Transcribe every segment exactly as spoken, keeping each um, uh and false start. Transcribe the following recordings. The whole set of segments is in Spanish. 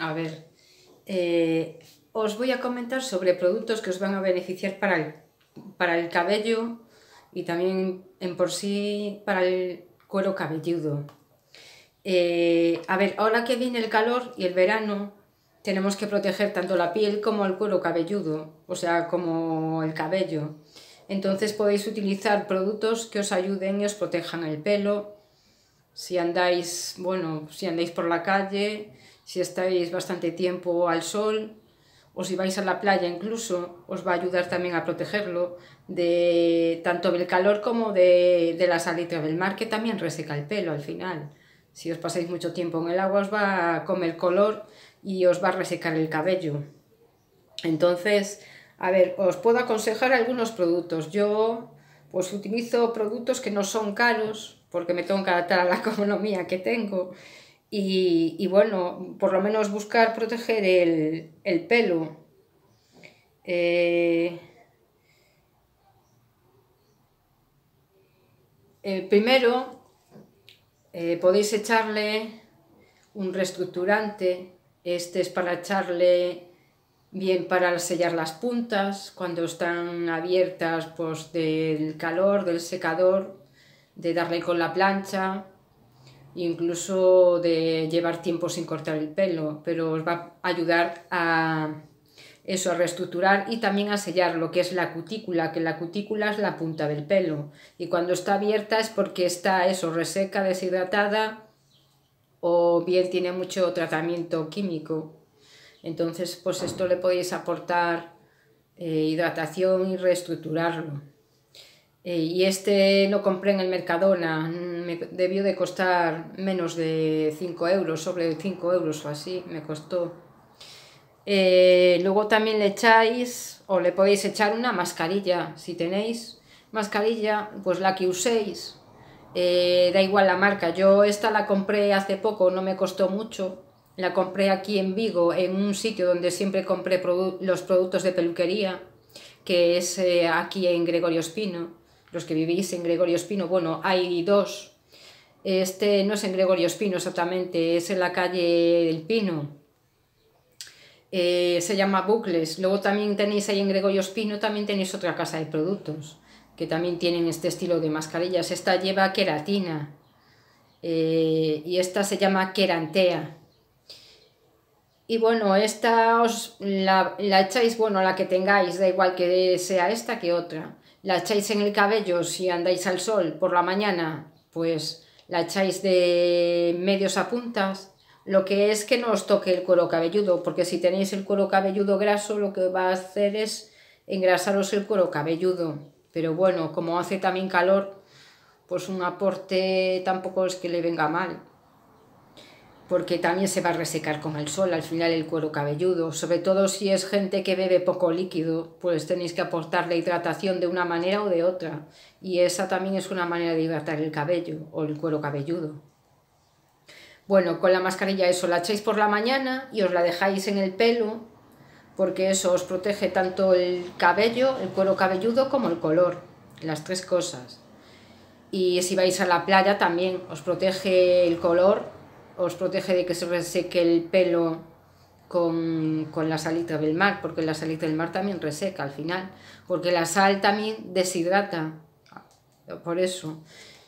A ver, eh, os voy a comentar sobre productos que os van a beneficiar para el, para el cabello y también en por sí para el cuero cabelludo. Eh, a ver, ahora que viene el calor y el verano, tenemos que proteger tanto la piel como el cuero cabelludo, o sea, como el cabello. Entonces podéis utilizar productos que os ayuden y os protejan el pelo. Si andáis, bueno, si andáis por la calle, si estáis bastante tiempo al sol, o si vais a la playa incluso, os va a ayudar también a protegerlo de tanto del calor como de, de la salida del mar, que también reseca el pelo al final. Si os pasáis mucho tiempo en el agua os va a comer color y os va a resecar el cabello. Entonces, a ver, os puedo aconsejar algunos productos. Yo pues utilizo productos que no son caros porque me tengo que adaptar a la economía que tengo y, y bueno, por lo menos buscar proteger el, el pelo. Eh, eh, primero eh, podéis echarle un reestructurante. Este es para echarle bien para sellar las puntas cuando están abiertas, pues del calor, del secador, de darle con la plancha, incluso de llevar tiempo sin cortar el pelo, pero os va a ayudar a eso, a reestructurar y también a sellar lo que es la cutícula, que la cutícula es la punta del pelo y cuando está abierta es porque está eso, reseca, deshidratada o bien tiene mucho tratamiento químico. Entonces, pues esto le podéis aportar eh, hidratación y reestructurarlo. Eh, y este lo compré en el Mercadona, me debió de costar menos de cinco euros, sobre cinco euros o así, me costó. Eh, luego también le echáis, o le podéis echar una mascarilla, si tenéis mascarilla, pues la que uséis, eh, da igual la marca. Yo esta la compré hace poco, no me costó mucho. La compré aquí en Vigo, en un sitio donde siempre compré produ los productos de peluquería, que es eh, aquí en Gregorio Espino. Los que vivís en Gregorio Espino, bueno, hay dos. Este no es en Gregorio Espino exactamente, es en la calle del Pino. Eh, se llama Bucles. Luego también tenéis ahí en Gregorio Espino, también tenéis otra casa de productos, que también tienen este estilo de mascarillas. Esta lleva queratina eh, y esta se llama querantea. Y bueno, esta os la, la echáis, bueno, la que tengáis, da igual que sea esta que otra. La echáis en el cabello si andáis al sol por la mañana, pues la echáis de medios a puntas. Lo que es que no os toque el cuero cabelludo, porque si tenéis el cuero cabelludo graso, lo que va a hacer es engrasaros el cuero cabelludo. Pero bueno, como hace también calor, pues un aporte tampoco es que le venga mal, porque también se va a resecar con el sol al final el cuero cabelludo, sobre todo si es gente que bebe poco líquido, pues tenéis que aportarle hidratación de una manera o de otra, y esa también es una manera de hidratar el cabello o el cuero cabelludo. Bueno, con la mascarilla eso, la echáis por la mañana y os la dejáis en el pelo, porque eso os protege tanto el cabello, el cuero cabelludo, como el color, las tres cosas. Y si vais a la playa también os protege el color, os protege de que se reseque el pelo con, con la salita del mar, porque la salita del mar también reseca al final, porque la sal también deshidrata, por eso.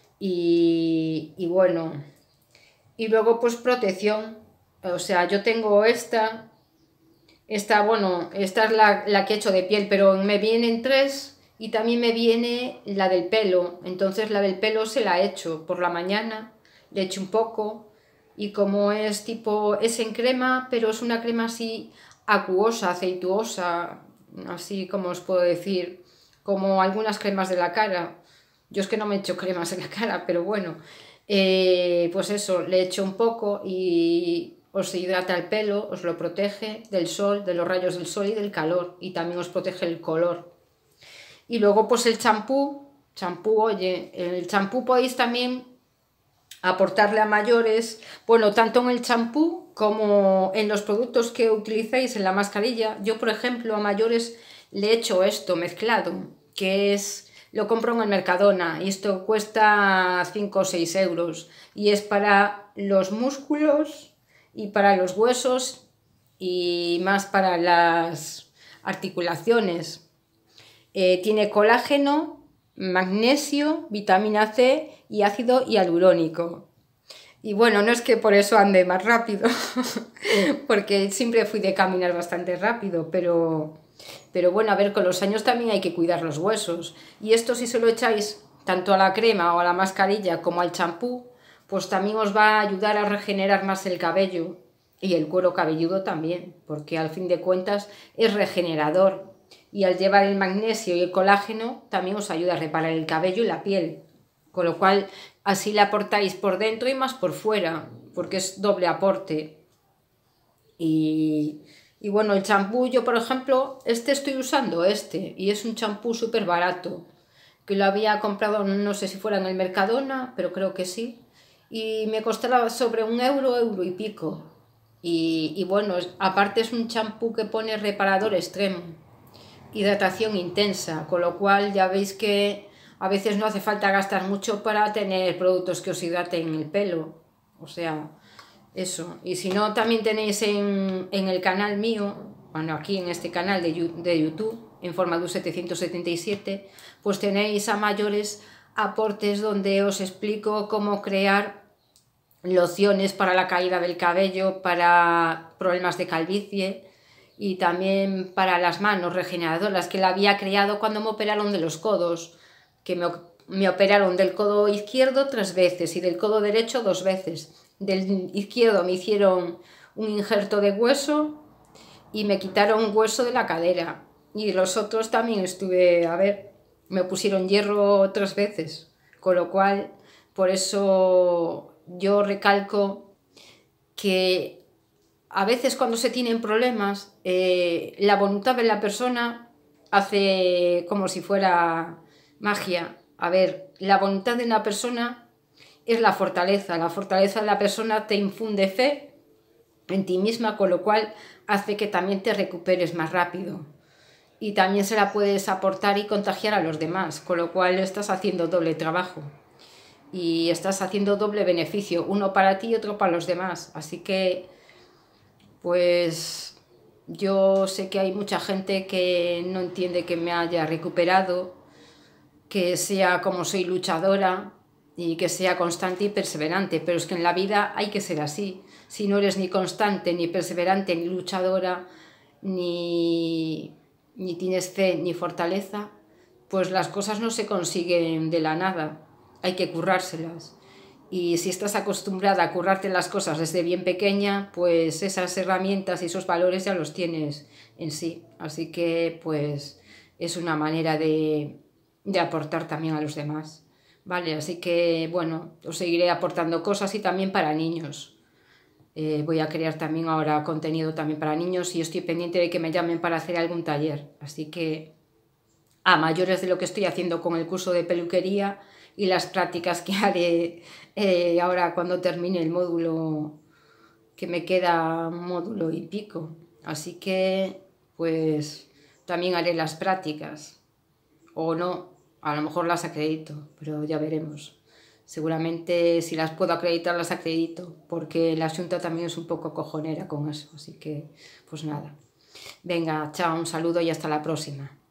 Y, y bueno, y luego pues protección, o sea, yo tengo esta, esta, bueno, esta es la, la que he hecho de piel, pero me vienen tres. Y también me viene la del pelo, entonces la del pelo se la echo por la mañana, le echo un poco y como es tipo, es en crema, pero es una crema así acuosa, aceituosa, así como os puedo decir, como algunas cremas de la cara. Yo es que no me echo cremas en la cara, pero bueno, eh, pues eso, le echo un poco y os hidrata el pelo, os lo protege del sol, de los rayos del sol y del calor, y también os protege el color. Y luego pues el champú, champú, oye, el champú podéis también aportarle a mayores, bueno, tanto en el champú como en los productos que utilicéis en la mascarilla. Yo, por ejemplo, a mayores le echo esto mezclado, que es, lo compro en el Mercadona y esto cuesta cinco o seis euros y es para los músculos y para los huesos y más para las articulaciones. Eh, tiene colágeno, magnesio, vitamina C y ácido hialurónico. Y bueno, no es que por eso ande más rápido, porque siempre fui de caminar bastante rápido, pero, pero bueno, a ver, con los años también hay que cuidar los huesos. Y esto, si se lo echáis tanto a la crema o a la mascarilla como al champú, pues también os va a ayudar a regenerar más el cabello y el cuero cabelludo también, porque al fin de cuentas es regenerador. Y al llevar el magnesio y el colágeno también os ayuda a reparar el cabello y la piel. Con lo cual, así le aportáis por dentro y más por fuera, porque es doble aporte. Y, y bueno, el champú, yo por ejemplo, este estoy usando este, y es un champú súper barato, que lo había comprado, no sé si fuera en el Mercadona, pero creo que sí, y me costaba sobre un euro, euro y pico. Y, y bueno, aparte es un champú que pone reparador extremo, hidratación intensa, con lo cual ya veis que a veces no hace falta gastar mucho para tener productos que os hidraten el pelo, o sea, eso. Y si no, también tenéis en, en el canal mío, bueno, aquí en este canal de, de YouTube, en Formadu setecientos setenta y siete, pues tenéis a mayores aportes donde os explico cómo crear lociones para la caída del cabello, para problemas de calvicie, y también para las manos regeneradoras, que la había creado cuando me operaron de los codos, que me, me operaron del codo izquierdo tres veces y del codo derecho dos veces. Del izquierdo me hicieron un injerto de hueso y me quitaron hueso de la cadera, y de los otros también estuve, a ver, me pusieron hierro tres veces, con lo cual, por eso yo recalco que a veces cuando se tienen problemas, eh, la voluntad de la persona hace como si fuera magia. A ver, la voluntad de una persona es la fortaleza. La fortaleza de la persona te infunde fe en ti misma, con lo cual hace que también te recuperes más rápido. Y también se la puedes aportar y contagiar a los demás, con lo cual estás haciendo doble trabajo. Y estás haciendo doble beneficio, uno para ti y otro para los demás. Así que pues yo sé que hay mucha gente que no entiende que me haya recuperado, que sea como soy luchadora y que sea constante y perseverante, pero es que en la vida hay que ser así. Si no eres ni constante, ni perseverante, ni luchadora, ni, ni tienes fe, ni fortaleza, pues las cosas no se consiguen de la nada, hay que currárselas. Y si estás acostumbrada a currarte las cosas desde bien pequeña, pues esas herramientas y esos valores ya los tienes en sí. Así que pues es una manera de, de aportar también a los demás. Vale, así que bueno, os seguiré aportando cosas y también para niños. Eh, voy a crear también ahora contenido también para niños y estoy pendiente de que me llamen para hacer algún taller. Así que a mayores de lo que estoy haciendo con el curso de peluquería y las prácticas que haré eh, ahora cuando termine el módulo, que me queda un módulo y pico. Así que pues también haré las prácticas, o no, a lo mejor las acredito, pero ya veremos. Seguramente si las puedo acreditar las acredito, porque la Xunta también es un poco cojonera con eso, así que pues nada. Venga, chao, un saludo y hasta la próxima.